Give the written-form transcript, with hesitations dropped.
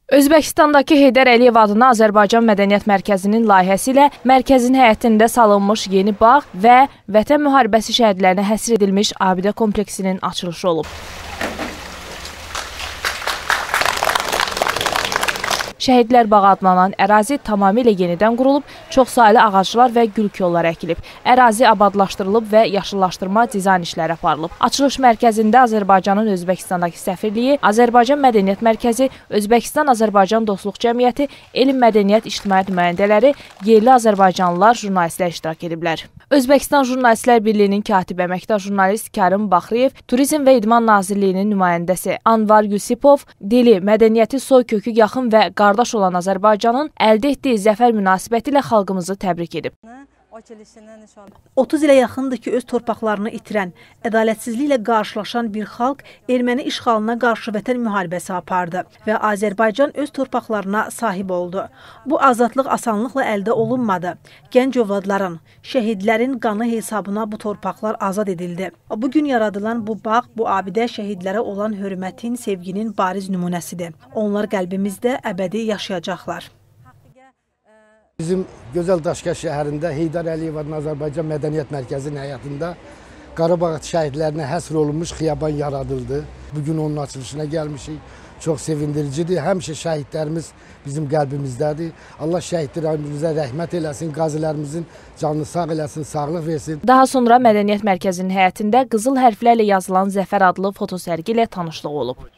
Özbəkistandakı Heydər Əliyev adına Azərbaycan Mədəniyyət Mərkəzinin layihəsi ilə mərkəzin həyətində salınmış yeni bağ və Vətən müharibəsi şəhidlərinə həsr edilmiş abidə kompleksinin açılışı olub. Şəhidlər bağı adlanan ərazi tamamilə yenidən qurulub, çoxsaylı ağaclar və gül kolları əkilib. Ərazi abadlaşdırılıb və yaşıllaşdırma dizayn işləri aparılıb. Açılış mərkəzində Azərbaycanın Özbəkistandakı səfirliyi, Azərbaycan Mədəniyyət Mərkəzi, Özbəkistan-Azərbaycan Dostluq Cəmiyyəti, Elm Mədəniyyət İctimaiyyət nümayəndələri, yerli azərbaycanlılar, jurnalistlər iştirak ediblər. Özbəkistan Jurnalistlər Birliyinin katib əməkdar jurnalist Kərim Baxriyev, Turizm və İdman Nazirliyinin nümayəndəsi Anvar Yusipov, dili, mədəniyyəti, soy kökü yaxın və qardaş olan Azərbaycanın əldə etdiyi zəfər münasibəti ilə xalqımızı təbrik edib. 30 ilə yaxındır ki, öz torpaqlarını itirən, ədalətsizliklə qarşılaşan bir xalq erməni işğalına qarşı vətən müharibəsi apardı və Azərbaycan öz torpaqlarına sahib oldu. Bu azadlıq asanlıqla əldə olunmadı. Gənc övladların, şəhidlərin qanı hesabına bu torpaqlar azad edildi. Bugün yaradılan bu bağ, bu abidə şəhidlərə olan hörmətin, sevginin bariz nümunəsidir. Onlar qəlbimizdə əbədi yaşayacaqlar. Bizim Gözəl Daşkənd şəhərində Heydər Əliyev adına Azərbaycan Mədəniyyət Mərkəzinin həyətində Qarabağ şəhidlərinə həsr olunmuş xiyaban yaradıldı. Bugün onun açılışına gəlmişik. Çox sevindiricidir. Həmişə şəhidlərimiz bizim qəlbimizdədir. Allah şəhidlərimizə rəhmət eləsin, qazilərimizin canını sağ eləsin, sağlıq versin. Daha sonra Mədəniyyət Mərkəzinin həyətində qızıl hərflərlə yazılan Zəfər adlı fotosərgi ilə tanışlıq olub.